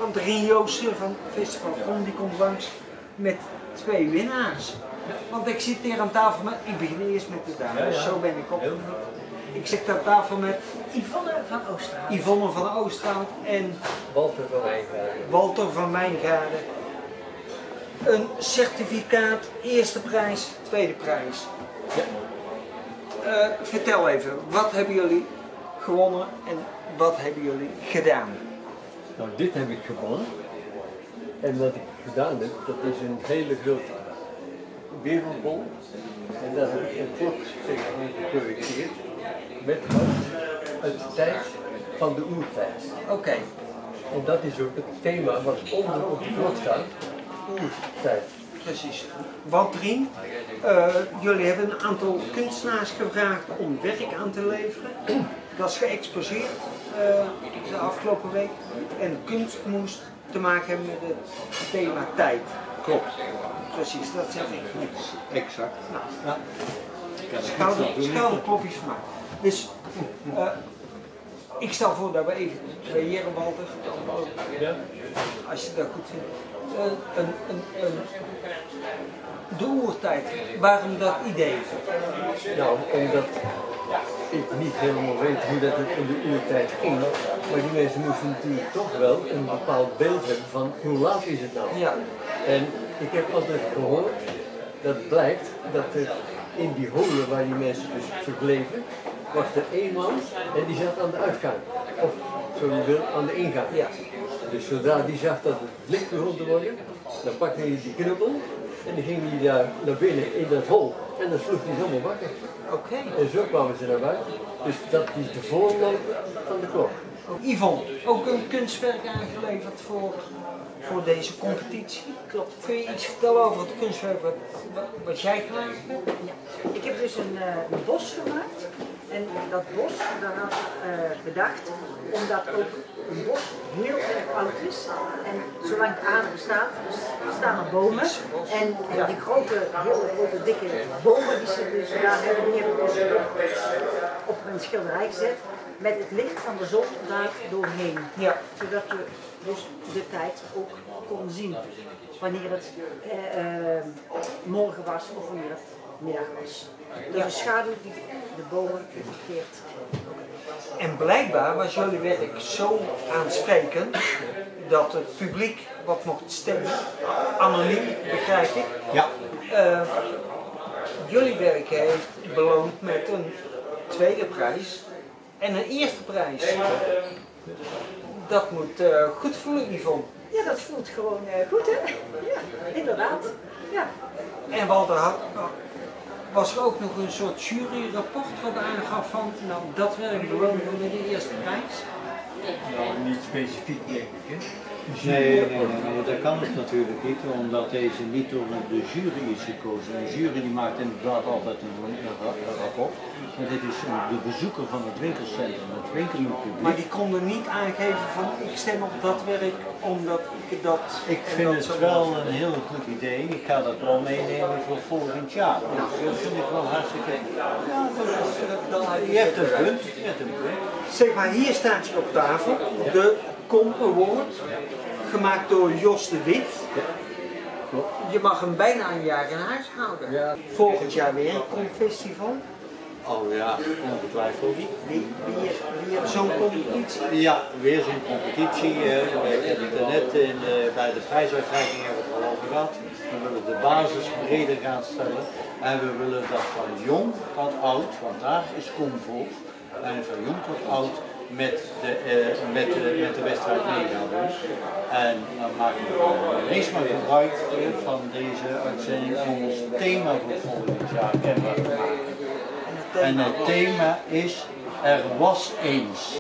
Want Rien Joosten van Festival Kom, die komt langs met 2 winnaars. Want ik zit hier aan tafel met, ik begin eerst met de dames, zo ben ik opgevoed. Ik zit aan tafel met Yvonne van Oosterhout en Walter van Wijngaarden. Een certificaat, eerste prijs, tweede prijs. Ja. Vertel even, wat hebben jullie gewonnen en wat hebben jullie gedaan? Nou, dit heb ik gewonnen. En wat ik gedaan heb, dat is een hele grote wereldbol. En daar heb ik een klok tegenaan geprojecteerd met hout uit de tijd van de oertijd. Oké. En dat is ook het thema wat onder op de klok staat, oertijd. Precies. Want Rien, jullie hebben een aantal kunstenaars gevraagd om werk aan te leveren. Dat is geëxposeerd de afgelopen week. En kunst moest te maken hebben met het thema tijd. Klopt. Precies, dat zeg ik niet. Exact. Nou, schouderklopjes van mij. Dus ik stel voor dat we even creëren, Walter, als je dat goed vindt. De oertijd, waarom dat idee? Nou, omdat ik niet helemaal weet hoe dat het in de oertijd ging, maar die mensen moesten natuurlijk toch wel een bepaald beeld hebben van hoe laat is het nou. Ja. En ik heb altijd gehoord, dat blijkt dat er in die holen waar die mensen dus verbleven, was er 1 man en die zat aan de uitgang, of zo je wil, aan de ingang. Ja. Dus zodra die zag dat het licht begon te worden, dan pakte hij die knuppel en dan ging hij daar naar binnen in dat hol en dan sloeg hij helemaal wakker. Oké. En zo kwamen ze naar buiten. Dus dat is de voorloper van de klok. Yvonne, ook een kunstwerk aangeleverd voor deze competitie. Klopt. Kun je iets vertellen over het kunstwerk wat jij gemaakt hebt? Ja. Ik heb dus een bos gemaakt. En dat bos, daar had ik bedacht, omdat ook een bos heel erg oud is. En zolang het aarde bestaat, staan er bomen. En die grote, heel grote, dikke bomen die ze dus daar hebben, die heb ik dus op een schilderij gezet. Met het licht van de zon daar doorheen. Ja. Zodat je dus de tijd ook kon zien. Wanneer het morgen was of wanneer het middag was. Dus de schaduw die de bomen reflecteert. En blijkbaar was jullie werk zo aansprekend dat het publiek wat mocht stemmen, anoniem begrijp ik. Ja. Jullie werk heeft beloond met een tweede prijs en een eerste prijs. Dat moet goed voelen, Yvonne. Ja, dat voelt gewoon goed, hè? Ja, inderdaad. Ja. En Walter, was er ook nog een soort juryrapport wat aangaf van, nou dat werk belonen we met de eerste prijs? Nou, niet specifiek denk ik, hè? Nee, dat kan het natuurlijk niet, omdat deze niet door de jury is gekozen. De jury die maakt inderdaad altijd een rapport. En dit is de bezoeker van het winkelcentrum, het winkelpubliek. Maar die konden niet aangeven van ik stem op dat werk omdat ik dat... Ik vind het wel een heel goed idee. Ik ga dat wel meenemen voor volgend jaar. Dus dat vind ik wel hartstikke... Ja, je hebt een punt. Je hebt een punt. Zeg maar, hier staat je op tafel, de Com Award, gemaakt door Jos de Wit. Je mag hem bijna een jaar in huis houden. Ja. Volgend jaar weer een Komfestival. Oh ja, ongetwijfeld. Wie heeft zo'n competitie? Ja, weer zo'n competitie. We hebben het net bij de prijsuitreiking hebben we het al over gehad. We willen de basis breder gaan stellen. En we willen dat van jong tot oud, want daar is kom voor. En van jong tot oud met de wedstrijd meegaan doen. En dan maken we eens maar gebruik van deze uitzending om ons thema voor volgend jaar kenbaar te maken. En het thema is: er was eens.